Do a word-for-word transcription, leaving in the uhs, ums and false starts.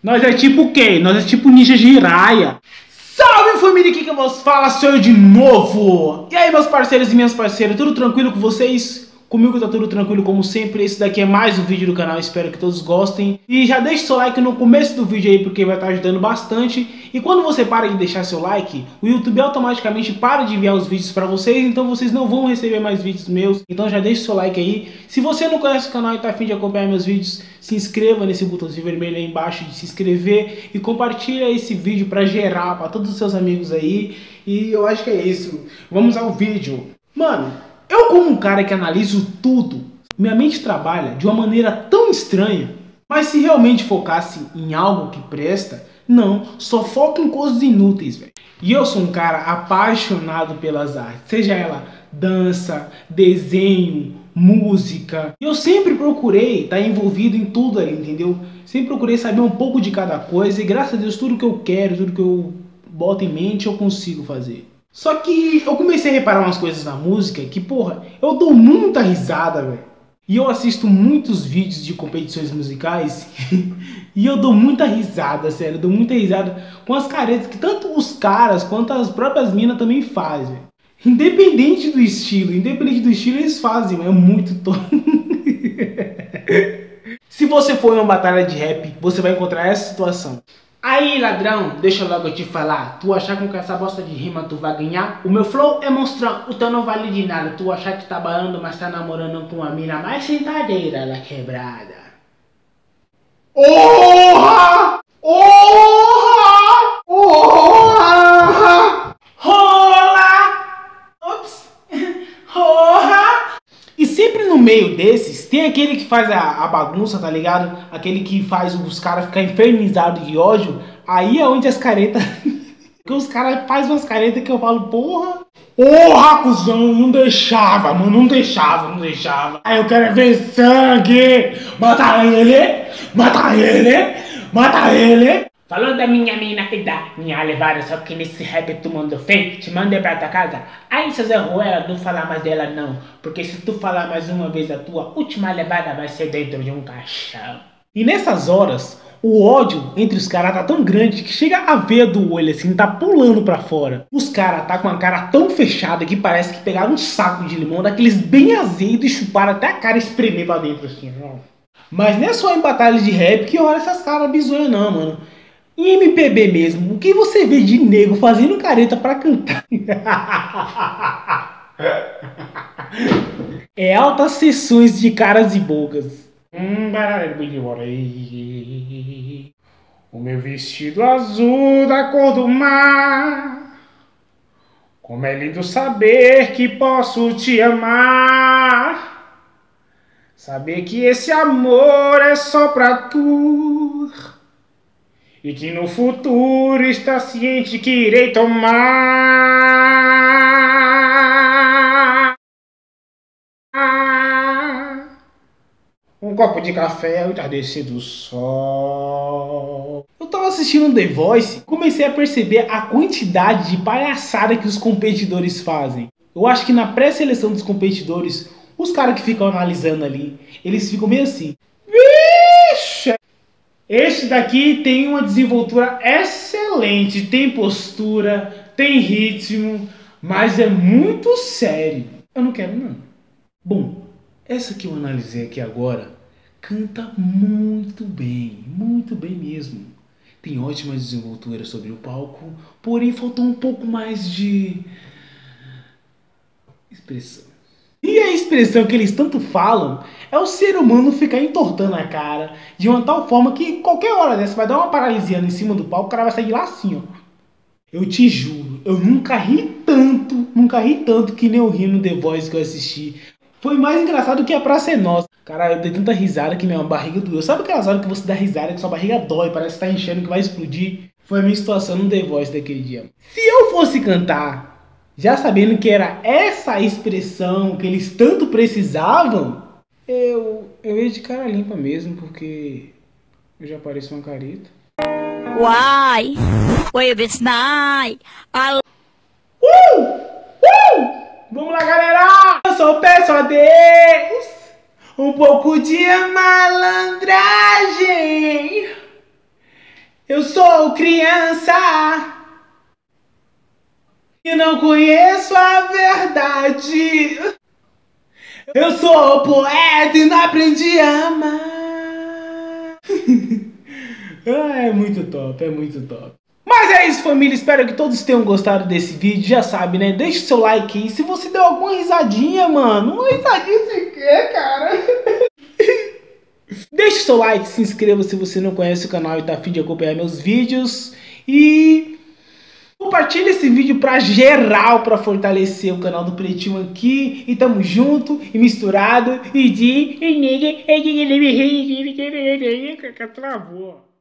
Nós é tipo quem? Nós é tipo Ninja Jiraiya. Salve família, aqui que vos fala, sou eu de novo. E aí meus parceiros e minhas parceiras, tudo tranquilo com vocês? Comigo tá tudo tranquilo como sempre. Esse daqui é mais um vídeo do canal, espero que todos gostem. E já deixe seu like no começo do vídeo aí, porque vai estar ajudando bastante. E quando você para de deixar seu like, o YouTube automaticamente para de enviar os vídeos para vocês. Então vocês não vão receber mais vídeos meus. Então já deixe seu like aí. Se você não conhece o canal e tá a fim de acompanhar meus vídeos, se inscreva nesse botãozinho vermelho aí embaixo de se inscrever. E compartilha esse vídeo para gerar, para todos os seus amigos aí. E eu acho que é isso. Vamos ao vídeo. Mano, eu como um cara que analiso tudo, minha mente trabalha de uma maneira tão estranha. Mas se realmente focasse em algo que presta, não, só foca em coisas inúteis, velho. E eu sou um cara apaixonado pelas artes, seja ela dança, desenho, música. Eu sempre procurei estar envolvido em tudo ali, entendeu? Sempre procurei saber um pouco de cada coisa e graças a Deus tudo que eu quero, tudo que eu boto em mente eu consigo fazer. Só que eu comecei a reparar umas coisas na música que, porra, eu dou muita risada, velho. E eu assisto muitos vídeos de competições musicais e eu dou muita risada, sério. Eu dou muita risada com as caretas que tanto os caras quanto as próprias minas também fazem. Independente do estilo, independente do estilo eles fazem, é muito top. Se você for em uma batalha de rap, você vai encontrar essa situação. Aí ladrão, deixa logo eu te falar, tu achar que com essa bosta de rima tu vai ganhar? O meu flow é monstrão, o teu não vale de nada. Tu achar que tá balando, mas tá namorando com uma mina mais sentadeira na quebrada. Orra! Orra! Orra! Rola! Ops! Orra! E sempre no meio desses, tem aquele que faz a, a bagunça, tá ligado? Aquele que faz os caras ficar infernizados de ódio. Aí é onde as caretas... Porque os caras fazem umas caretas que eu falo, porra... Porra, cuzão, não deixava, mano, não deixava, não deixava. Aí eu quero ver sangue! Mata ele! Mata ele! Mata ele! Falando da minha mina e da minha levada, só que nesse rap tu mandou feio, te mandei pra tua casa. Aí se Zé Ruela, não falar mais dela não, porque se tu falar mais uma vez a tua última levada vai ser dentro de um caixão. E nessas horas, o ódio entre os caras tá tão grande que chega a veia do olho assim, tá pulando pra fora. Os caras tá com a cara tão fechada que parece que pegaram um saco de limão, daqueles bem azedo e chuparam até a cara espremer pra dentro assim, ó. Mas não é só em batalha de rap que olha essas caras bizonhas não, mano. Em M P B mesmo, o que você vê de nego fazendo careta pra cantar? É altas sessões de caras e bocas. O meu vestido azul da cor do mar. Como é lindo saber que posso te amar. Saber que esse amor é só pra tu. E que no futuro está ciente que irei tomar um copo de café ao entardecer do sol. Eu tava assistindo The Voice e comecei a perceber a quantidade de palhaçada que os competidores fazem. Eu acho que na pré-seleção dos competidores, os caras que ficam analisando ali, eles ficam meio assim. Vixe! Este daqui tem uma desenvoltura excelente, tem postura, tem ritmo, mas é muito sério. Eu não quero não. Bom, essa que eu analisei aqui agora canta muito bem, muito bem mesmo. Tem ótima desenvoltura sobre o palco, porém faltou um pouco mais de expressão. E a expressão que eles tanto falam é o ser humano ficar entortando a cara de uma tal forma que qualquer hora dessa vai dar uma paralisiana em cima do palco, o cara vai sair lá assim, ó. Eu te juro, eu nunca ri tanto, nunca ri tanto que nem eu ri no The Voice que eu assisti. Foi mais engraçado que a Praça é Nossa. Cara, eu dei tanta risada que minha barriga doeu. Sabe aquelas horas que você dá risada que sua barriga dói, parece que tá enchendo, que vai explodir? Foi a minha situação no The Voice daquele dia. Se eu fosse cantar já sabendo que era essa expressão que eles tanto precisavam, eu, eu ia de cara limpa mesmo, porque eu já pareço uma careta. Why? Wave it's night. I'll... Uh! Uh! Vamos lá, galera! Eu só peço a Deus um pouco de malandragem Eu sou criança e não conheço a verdade. Eu sou poeta e não aprendi a amar. Ah, é muito top, é muito top. Mas é isso, família, espero que todos tenham gostado desse vídeo, já sabe, né? Deixa o seu like aí, se você deu alguma risadinha, mano, uma risadinha de quê, cara? Deixa o seu like, se inscreva se você não conhece o canal e tá a fim de acompanhar meus vídeos. E compartilha esse vídeo pra geral, pra fortalecer o canal do Pretinho aqui. E tamo junto e misturado. E de... Travou.